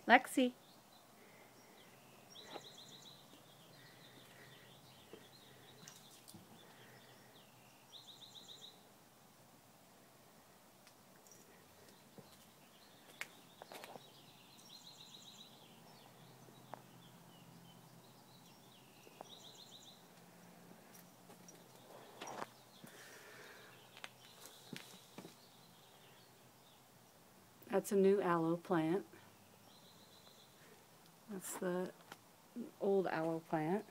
Lexi. That's a new aloe plant. That's the old aloe plant.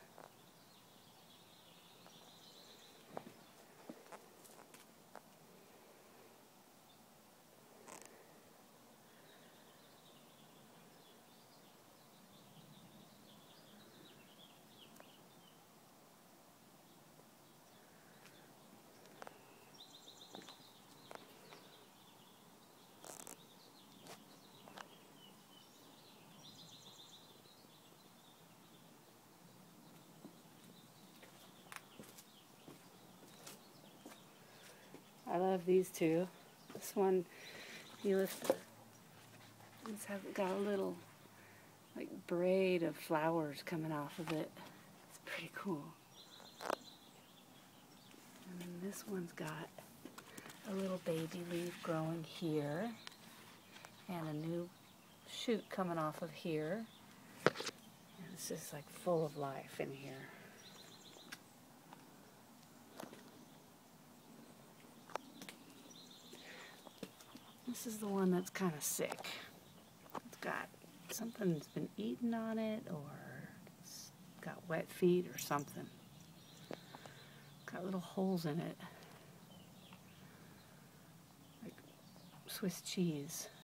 I love these two. This one, you lift, it's got a little like braid of flowers coming off of it. It's pretty cool. And then this one's got a little baby leaf growing here and a new shoot coming off of here. And it's just like full of life in here. This is the one that's kind of sick. It's got something's been eaten on it, or it's got wet feet or something. Got little holes in it, like Swiss cheese.